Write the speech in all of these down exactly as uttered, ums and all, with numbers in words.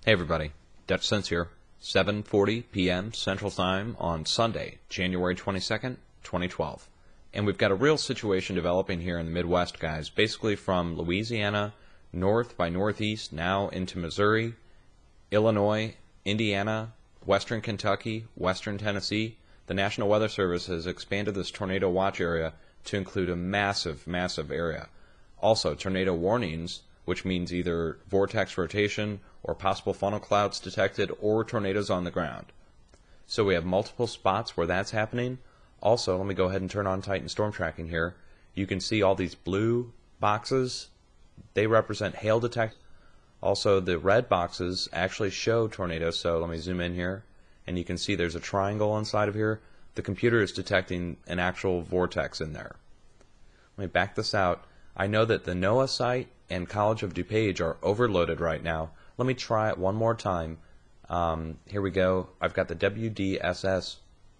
Hey everybody, Dutch Sense here, seven forty p m Central Time on Sunday, January twenty-second, twenty twelve. And we've got a real situation developing here in the Midwest, guys, basically from Louisiana, north by northeast, now into Missouri, Illinois, Indiana, western Kentucky, western Tennessee. The National Weather Service has expanded this tornado watch area to include a massive, massive area. Also, tornado warnings, which means either vortex rotation or possible funnel clouds detected or tornadoes on the ground. So we have multiple spots where that's happening. Also, let me go ahead and turn on Titan storm tracking here. You can see all these blue boxes. They represent hail detect. Also, the red boxes actually show tornadoes. So let me zoom in here, and you can see there's a triangle inside of here. The computer is detecting an actual vortex in there. Let me back this out. I know that the NOAA site and College of DuPage are overloaded right now. Let me try it one more time. Um, here we go. I've got the W D S S,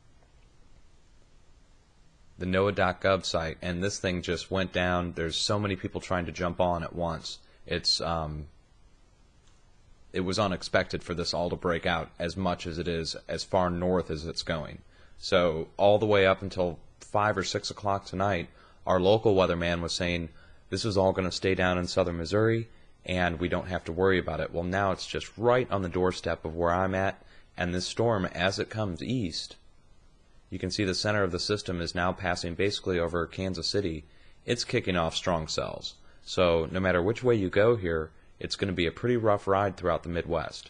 the NOAA dot gov site, and this thing just went down. There's so many people trying to jump on at once. It's um, it was unexpected for this all to break out as much as it is, as far north as it's going. So all the way up until five or six o'clock tonight, our local weatherman was saying this is all going to stay down in southern Missouri and we don't have to worry about it. Well, now it's just right on the doorstep of where I'm at, and this storm, as it comes east, you can see the center of the system is now passing basically over Kansas City. It's kicking off strong cells. So no matter which way you go here, it's going to be a pretty rough ride throughout the Midwest.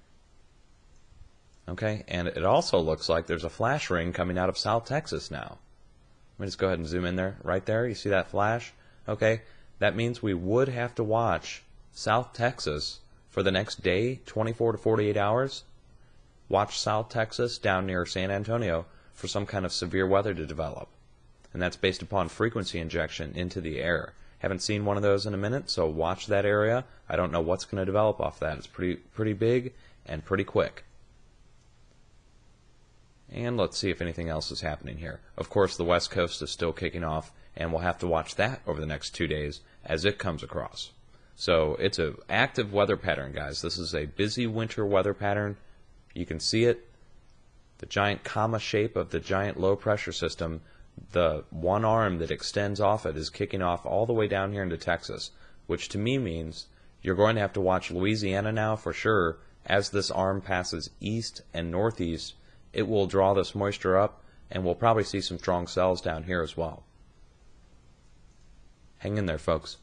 Okay, and it also looks like there's a flash ring coming out of South Texas now. Let me just go ahead and zoom in there. Right there, you see that flash? Okay, that means we would have to watch South Texas for the next day, twenty-four to forty-eight hours. Watch South Texas down near San Antonio for some kind of severe weather to develop. And that's based upon frequency injection into the air. Haven't seen one of those in a minute, so watch that area. I don't know what's going to develop off that. It's pretty, pretty big and pretty quick. And let's see if anything else is happening here. Of course, the West Coast is still kicking off, and we'll have to watch that over the next two days as it comes across. So it's an active weather pattern, guys. This is a busy winter weather pattern. You can see it. The giant comma shape of the giant low pressure system, the one arm that extends off it is kicking off all the way down here into Texas, which to me means you're going to have to watch Louisiana now for sure. As this arm passes east and northeast, it will draw this moisture up, and we'll probably see some strong cells down here as well. Hang in there, folks.